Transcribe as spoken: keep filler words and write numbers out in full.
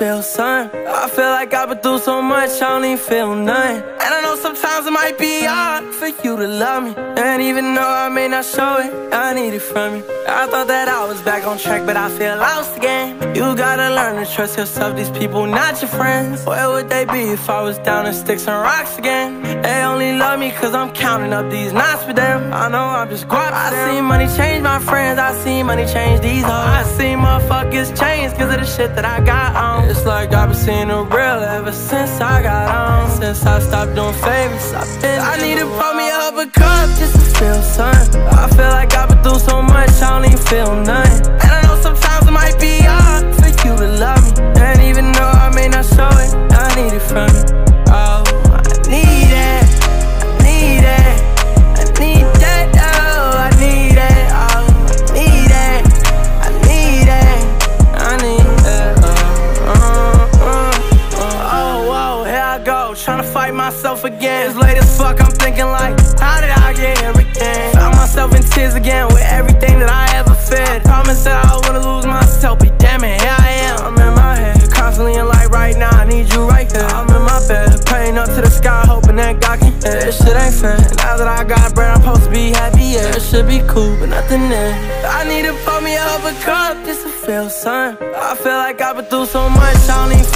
feel something. I feel like I've been through so much, I don't even feel nothing. And I know sometimes it might be hard for you to love me, and even though I may not show it, I need it from you. I thought that I was back on track, but I feel lost again. You gotta learn to trust yourself, these people not your friends. Where would they be if I was down in sticks and rocks again? They only love me cause I'm counting up these knots for them. I know I'm just guap. I seen money change my friends, I seen money change these hoes. I seen motherfuckers change cause of the shit that I got on. It's like I've been seeing the real ever since I got on. Since I stopped doing favors, I've been I need to pour me up a cup just to feel something. I feel like I've been through so much, I don't even feel nothing. And I know sometimes it might be hard for you to love me, and even though I may not show it, I need it from you. Oh, I need it, I need it, I need that, oh, I need it, oh, I need it, I need it, I need it, uh, uh, uh, uh. Oh, whoa, here I go, tryna fight myself again. It's late as fuck, I'm thinking like, how did I get here again? Found myself in tears again with everything that I ever fed. Promised that I wouldn't lose myself, but damn it, here I am. I'm in my head, constantly in light right now, I need you right here. I'm in my bed, praying up to the sky, hoping that God can hear. This shit ain't fair, now that I got bread, I'm supposed to be happy, yeah. It should be cool, but nothing there. I need to pour me up a cup just to feel something. I feel like I've been through so much, I don't even